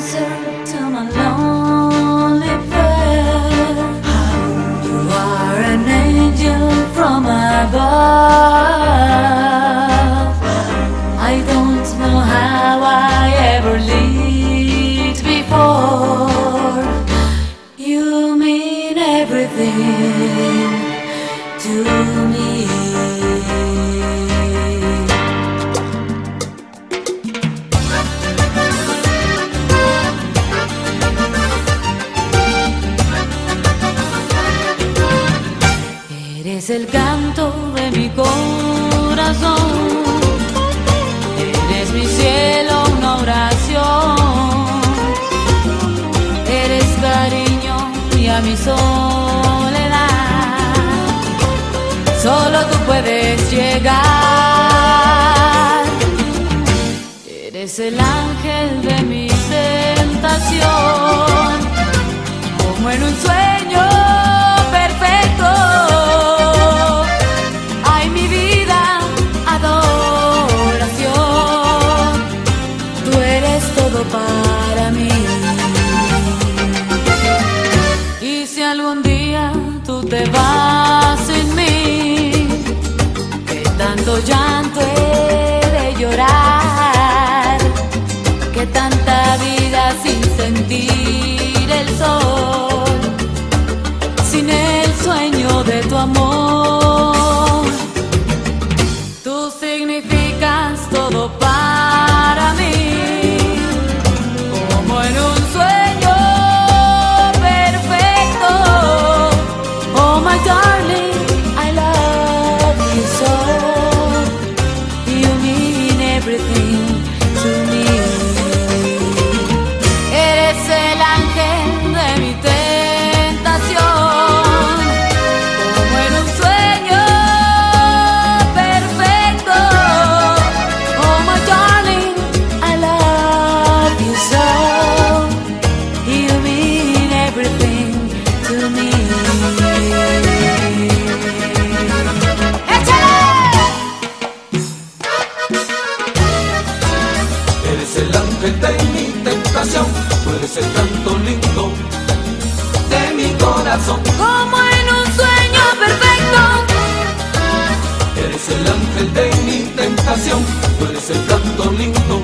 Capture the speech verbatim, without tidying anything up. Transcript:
answer to my lonely prayer. You are an angel from above. I don't know how I ever lived before. You mean everything to me. Eres el canto de mi corazón, eres mi cielo, una oración, eres cariño y a mi soledad solo tú puedes llegar. Eres el ángel de mi tentación, como en un sueño perfecto. Ay, mi vida, adoración, tú eres todo para mí. Y si algún día tú te vas sin mí, que tanto llanto he de llorar, que tanta vida sin sentir el sol, sin el sueño de tu amor. Tú significas todo para mí, como en un sueño perfecto. Oh my darling, I love you so. You mean everything to me. Eres el ángel de mi tentación, como en un sueño perfecto. Oh my darling, I love you so. You mean everything to me. Eres el ángel de mi tentación, tú eres el canto lindo de mi corazón. Como en un sueño perfecto. Eres el ángel de mi tentación, tú eres el canto lindo